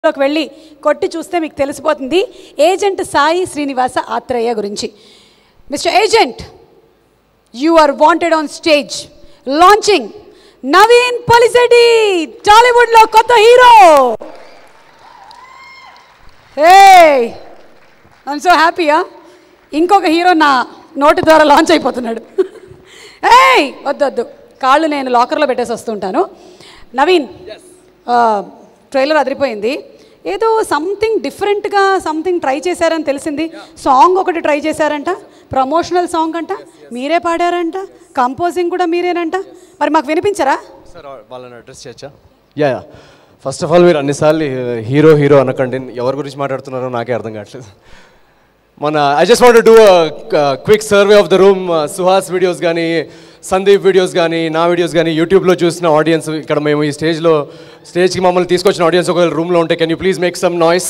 లోకి వెళ్ళి కొట్టి చూస్తే మీకు తెలిసిపోతుంది ఏజెంట్ సాయి శ్రీనివాస ఆత్రేయ గురించి. Mister agent, you are wanted on stage launching Naveen Polishetty, Tollywood లో కొత్త హీరో. హే, ఐఎమ్ సో హ్యాపీయా. ఇంకొక హీరో నా నోటి ద్వారా లాంచ్ అయిపోతున్నాడు. ఏయ్ వద్దు, కాళ్ళు నేను లాకర్లో పెట్టేసి వస్తుంటాను. నవీన్, ట్రైలర్ అదిరిపోయింది. ఏదో సంథింగ్ డిఫరెంట్గా సంథింగ్ ట్రై చేశారని తెలిసింది. సాంగ్ ఒకటి ట్రై చేశారంట, ప్రమోషనల్ సాంగ్ అంట, మీరే పాడారంట, కంపోజింగ్ కూడా మీరేనంట. మరి మాకు వినిపించరా? సార్ వాళ్ళని అడ్రస్ చేయొచ్చా? యా, ఫస్ట్ ఆఫ్ ఆల్ మీరు అన్నిసార్లు హీరో హీరో అనకండి, ఎవరి గురించి మాట్లాడుతున్నారో నాకే అర్థం కావట్లేదు. I just want to do quick survey of the room. Suhas videos కానీ, సందీప్ వీడియోస్ కానీ, నా వీడియోస్ కానీ, యూట్యూబ్లో చూసిన ఆడియన్స్, ఇక్కడ మేము ఈ స్టేజ్కి మమ్మల్ని తీసుకొచ్చిన ఆడియన్స్ ఒకవేళ రూమ్లో ఉంటే can you please make some noise?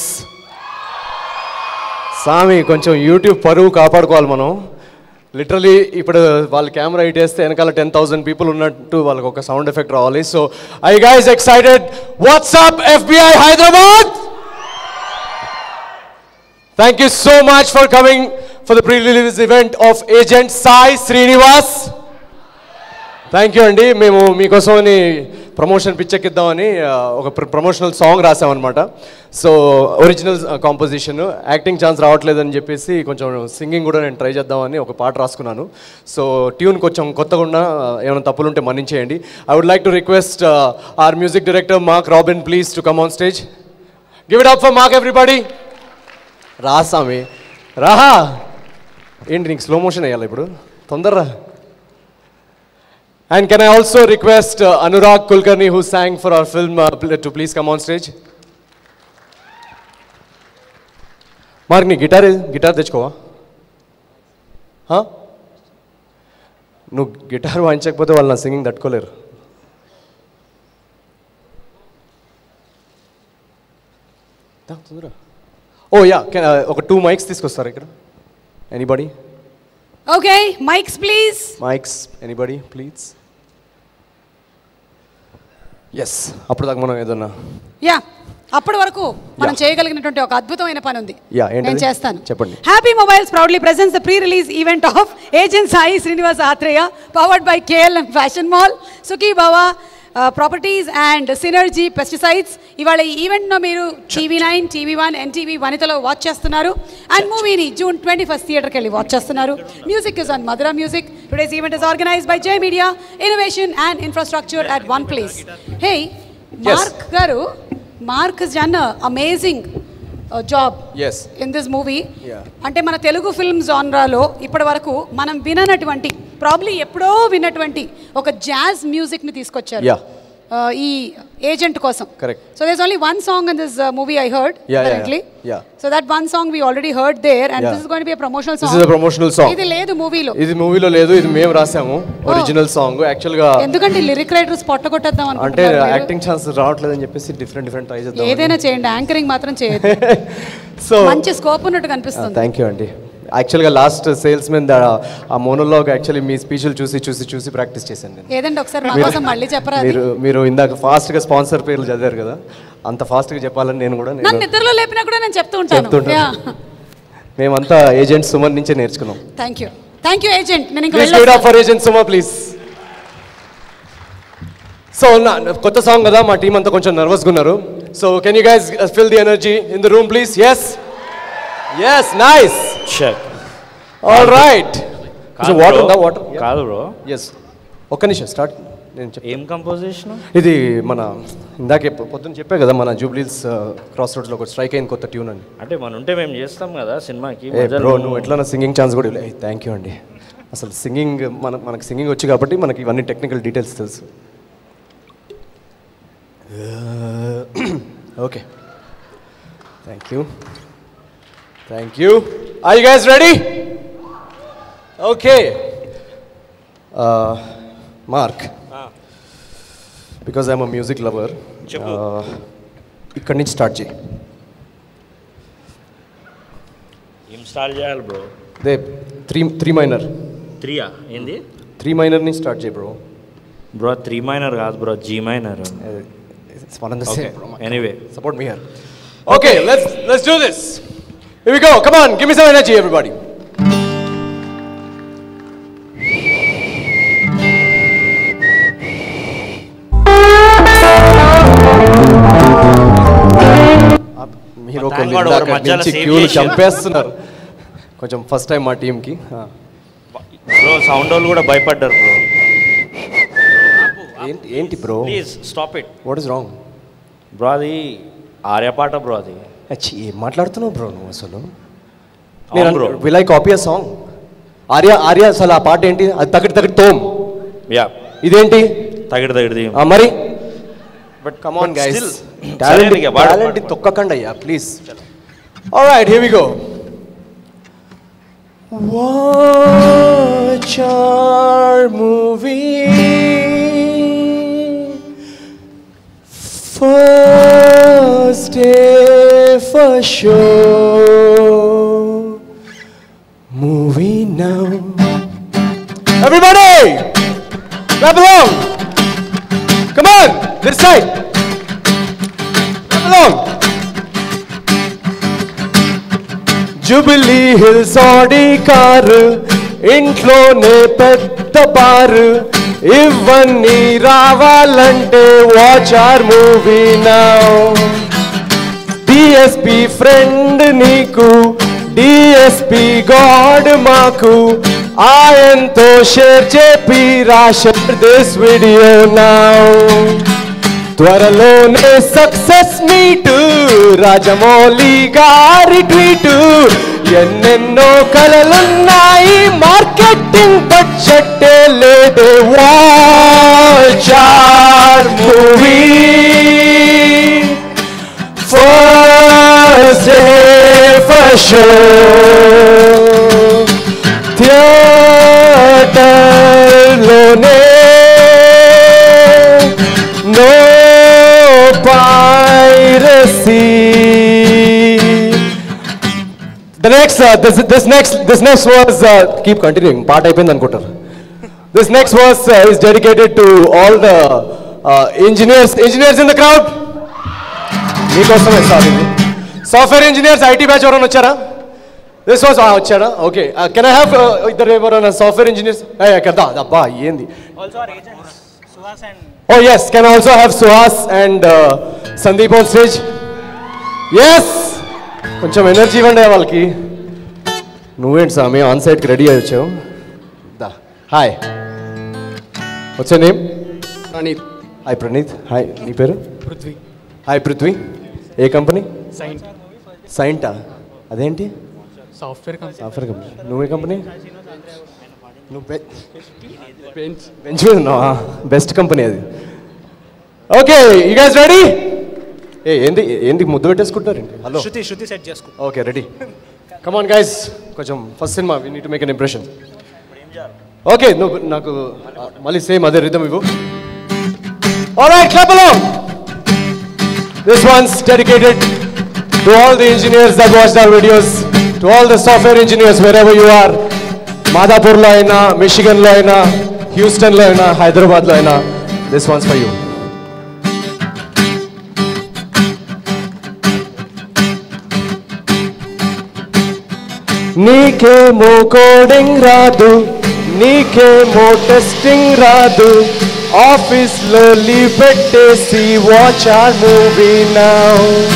సామి, కొంచెం యూట్యూబ్ పరువు కాపాడుకోవాలి మనం. లిటరలీ ఇప్పుడు వాళ్ళ కెమెరా ఇట్ వేస్తే వెనకాల 10,000 పీపుల్ ఉన్నట్టు వాళ్ళకి ఒక సౌండ్ ఎఫెక్ట్ రావాలి. So I guys excited? What's up FBI Hyderabad! Thank you so much for coming for the pre-release event of Agent Sai Srinivas. Thank you అండి. మేము మీకోసమని ప్రమోషన్ పిచ్చెక్కిద్దామని ఒక ప్రమోషనల్ సాంగ్ రాసామన్నమాట. So original composition, acting chance రావట్లేదని చెప్పేసి కొంచెం singing కూడా నేను ట్రై చేద్దామని ఒక పాట రాసుకున్నాను. సో ట్యూన్ కొంచెం కొత్తగా ఉన్నా ఏమైనా తప్పులుంటే మన్నించేయండి. I would like to request our music director Mark Robin please to come on stage. Give it up for Mark everybody. రాసామి రాహా, ఏంటి నీకు స్లో మోషన్ వేయాలి ఇప్పుడు, తొందరరా. And can I also request Anurag Kulkarni, who sang for our film, to please come on stage. Mark, నీ guitar తెచ్చుకోవా? నువ్వు గిటార్ వాయించకపోతే వాళ్ళు నా సింగింగ్ తట్టుకోలేరు. ఓ యా, ఒక 2 మైక్స్ తీసుకొస్తారు ఇక్కడ. Anybody? Okay, mics please. Mics, anybody please? Yes, అప్పుడు దాకా మనం ఏదన్నా యా, అప్పటి వరకు మనం చేయగలిగినటువంటి ఒక అద్భుతమైన పని ఉంది. నేను చేస్తాను. చెప్పండి. Happy mobiles proudly presents the pre release event of agent Sai Srinivasa Athreya, powered by KLM fashion mall, Sukhi Bhava properties and synergy pesticides. ఇవాళ ఈ ఈవెంట్ను మీరు TV9, TV1, NTV వనితలో వాచ్ చేస్తున్నారు. అండ్ మూవీని June 21 థియేటర్కి వెళ్ళి వాచ్ చేస్తున్నారు. Music is on Madhura music. Today's event is organised by J Media, innovation and infrastructure at one place. Hey Mark గారు, Mark has done an amazing job in this movie. అంటే మన Telugu film జానరాలో ఇప్పటి వరకు మనం విననటువంటి, probably ఎప్పుడో విన్నటువంటి ఒక జాజ్ మ్యూజిక్ ని తీసుకొచ్చారు ఈ ఏజెంట్ కోసం. So there's only one song in this movie I heard currently. So that one song we already heard there, and this is going to be a promotional song. This is a promotional song. ఇది లేదు మూవీలో. ఇది మూవీలో లేదు, ఇది మేము రాసాము original song. Actual గా ఎందుకంటే లిరిక్ రైటర్స్ పొట్టగొట్టేద్దాం అంటే యాక్టింగ్ ఛాన్స్ రావట్లేదని చెప్పేసి డిఫరెంట్ ట్రై చేద్దాం. ఏదైనా చేయండి, యాంకరింగ్ మాత్రం చేయొద్దు. సో మంచి స్కోప్ ఉన్నట్టు కనిపిస్తుంది. థ్యాంక్ యూ అండి. యాక్చువల్గా లాస్ట్ సేల్స్ మెన్ ఆ మోనోలాగ్ యాక్చువల్లీ మీ స్పీచ్లు చూసి ప్రాక్టీస్ చేశాను నేను. ఏదండి ఒకసారి మా కోసం మళ్ళీ చెప్పరా? మీరు ఇందాక ఫాస్ట్గా స్పాన్సర్ పేర్లు చదివారు కదా, అంత ఫాస్ట్గా చెప్పాలని నేను కూడా నిద్రలో లేపినా కూడా నేను చెప్తుంటాను. మేమంతా ఏజెంట్ సుమన్ నుంచే నేర్చుకున్నాం. Thank you agent. నేను ఇంకా please give it up for agent Suman please. So కొత్త సాంగ్ కదా, మా టీం అంతా కొంచెం నర్వస్గా ఉన్నారు. So can you guys feel the energy in the room please? Yes, nice. Check. All right. So water ఉందా? వాటర్ కాదు బ్రో. Yes. ఒక్క నిమిషం స్టార్ట్. ఏం కంపోజిషన్ ఇది? మన ఇందాకే పొద్దున్న చెప్పా కదా, మన జూబ్లీస్ క్రాస్ రోడ్స్లో ఒక స్ట్రైక్ అయిన కొత్త ట్యూన్ అని. అంటే మనం ఉంటే మేము చేస్తాం కదా సినిమాకి. బ్రో నువ్వు ఎట్లా సింగింగ్ ఛాన్స్ కూడా ఇవ్వలేదు. థ్యాంక్ యూ అండి. అసలు సింగింగ్ మనకి సింగింగ్ వచ్చి కాబట్టి మనకి ఇవన్నీ టెక్నికల్ డీటెయిల్స్ తెలుసు. Okay, thank you. Are you guys ready? Okay. Mark, because I'm a music lover, ఇక్కడి నుంచి స్టార్ట్ చేయి. ఏం స్టార్ట్ చేయాలి బ్రో? They 3 minor. 3 ఏంది? 3 మైనర్ నుంచి స్టార్ట్ చేయి బ్రో. 3 మైనర్ కాదు bro, G minor. It's one and the same. Anyway, support me here. Okay, let's do this. Here we go. Come on, give me some energy, everybody. మీరు ఒక క్యూలు చంపేస్తున్నారు కొంచెం first time మా టీంకి bro sound వాళ్ళు కూడా భయపడ్డారు బ్రో. ఏంటి bro? Please stop it. What is wrong bro? అది ఆర్యపాట బ్రో. అది ఏం మాట్లాడుతున్నావు బ్రో నువ్వు అసలు? Bro will I copy a song? Arya అసలు ఆ పాట ఏంటి? అది తగిడి తోమ్. యా, ఇదేంటి తగిడి మరి? But come on guys, talent talent తొక్కకండి అయ్యా please. Alright, here we go. Watch our movie, first day for sure. Movie now. Everybody, clap along. Come on, this side. Clap along. Jubilee Hills Audi car, ఇంట్లోనే పెద్ద bar, ఇవన్నీ రావాలంటే watch our movie now. DSP friend నీకు, DSP god మాకు, ఆయనతో share చేపి share this video now. త్వరలోనే success meet, Rajamouli గారి ట్వీటు, ఎన్నెన్నో కలలున్నాయి, మార్కెటింగ్ బడ్జెట్ లేదే. Watch our movie, first day for show. థియేటర్లోనే no piracy. This next was keep continuing. Part అయిపోయింది అనుకుంటారు. This next was is dedicated to all the engineers in the crowd. మీకోసమే సార్ ఇది. సాఫ్ట్వేర్ ఇంజనీర్స్ ఐటీ బ్యాచ్ ఎవరైనా వచ్చారా? This was వచ్చారా? Okay, can I have ఇద్దరు ఎవరైనా సాఫ్ట్వేర్ ఇంజనీర్స్? కదా అబ్బా ఏంది. Also our agents, Suhas and Oh yes, can I also have Suhas and Sandeep on stage? Yes! కొంచెం ఎనర్జీ ఇవ్వండి వాళ్ళకి. నువ్వేంటి సామి ఆన్ సైడ్కి రెడీ అయ్యొచ్చావు? దా. Hi, what's your name? Praneeth. Hi Praneeth. Hi, నీ పేరు? పృథ్వీ. హాయ్ పృథ్వీ. ఏ కంపెనీ? సైంట్. సైంటా? అదేంటి? Software company. Software company. నువ్వే కంపెనీ? నువ్వు బెంచ్. బెంచ్ మీద ఉన్నావా? బెస్ట్ కంపెనీ అది. Okay, you guys ready? ఏంది ముద్దు పెట్టేసుకుంటారు? హలో, శృతి సెట్ చేసుకో. Okay, ready. Come on guys, కొంచెం ఫస్ట్ సినిమా, we need to make N impression. Okay, నువ్వు నాకు మళ్ళీ సేమ్ అదే రిథమ్ ఇవ్వు. Alright, clap along. This one's dedicated to all the engineers that watched our videos, to all the software engineers wherever you are. మాదాపూర్లో అయినా, మిషిగన్లో అయినా, హ్యూస్టన్లో అయినా, హైదరాబాద్లో అయినా, దిస్ వన్స్ ఫర్ యూ. నీకేమో కోడింగ్ రాదు, నీకేమో టెస్టింగ్ రాదు, ఆఫీస్లో లీవ్ పెట్టేసి వాచ్ ఆర్ మూవీ నౌ.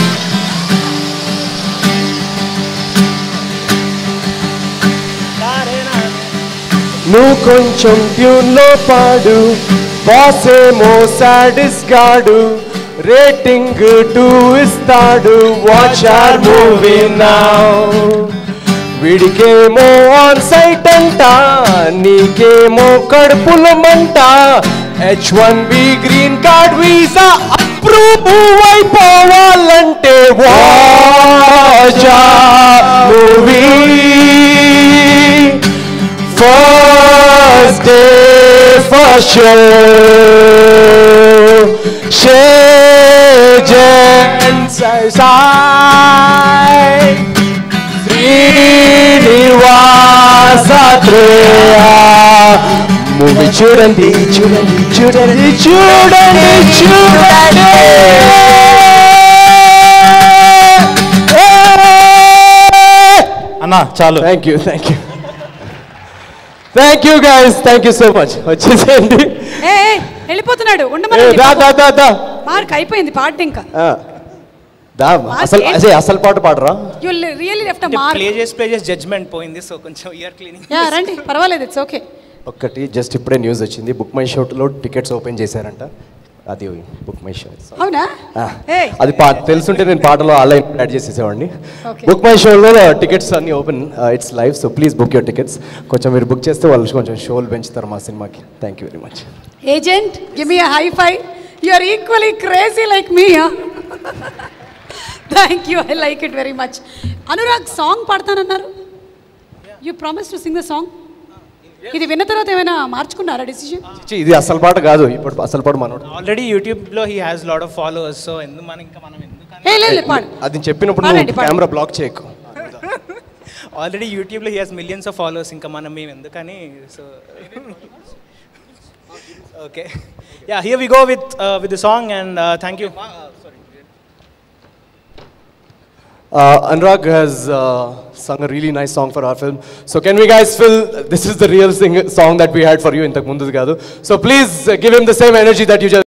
నువ్వు కొంచెం ట్యూన్లో పాడు, బాస్ ఏమో సాడిస్ గాడు, రేటింగ్ 2 ఇస్తాడు, వాచ్ ఆర్ మూవీ నౌ. వీడికేమో ఆన్ సైట్ అంట, నీకేమో కడుపుల మంట, H1B green card visa approve అయిపోవాలంటే watch our movie. First day for sure. Shagans side. Srinivasa Atreya. Movie చూడండి చూడండి చూడండి చూడండి చూడండి. అన్నా చాలు. Thank you thank you so much. వచ్చేసేయండి. వెళ్ళిపోతున్నాడు ఏ, ఉండమని దా. మార్క్ అయిపోయింది పాట ఇంకా దా అసలు పాట పాడరా. You really left a mark. Play చేసి జడ్జ్మెంట్ పోయింది, సో కొంచెం ఇయర్ క్లీనింగ్. యా రండి, పర్వాలేదు, ఇట్స్ ఓకే. ఒక్కటి జస్ట్ ఇప్పుడే న్యూస్ వచ్చింది, బుక్ మై షోలో టికెట్స్ ఓపెన్ చేశారంట. అది బుక్ మై షో. అవునా? అది తెలుసుంటే నేను పాటలో ఆన్లైన్ యాడ్ చేసేసేవాడిని. Okay. బుక్ మై షోలో టికెట్స్ అన్ని open, it's live, so please book your tickets. కొంచెం మీరు బుక్ చేస్తే వాళ్ళు కొంచెం షోలు పెంచుతారు మా సినిమాకి. Thank you very much. Agent, give me high five. You are equally crazy like me. Thank you, I like it very much. Anurag song పాడతానన్నారు. You promise to sing the song. ఇది విన్న తర్వాత ఏమైనా మార్చుకున్నారా డిసిషన్? ఇది అసలు పాట కాదు, ఇప్పుడు అసలు పాట మనోడు. ఆల్రెడీ యూట్యూబ్లో he has lot of followers, so మనం పాడు. అది చెప్పినప్పుడు కెమెరా బ్లాక్ చేయకు. ఆల్రెడీ యూట్యూబ్లో he has millions of followers, ఇంకా మేము ఎందుకని. So okay, yeah, here we go with the song and thank you. Anurag has sung a really nice song for our film. So can we guys feel this is the real song that we had for you in the mundu gadu. So please give him the same energy that you just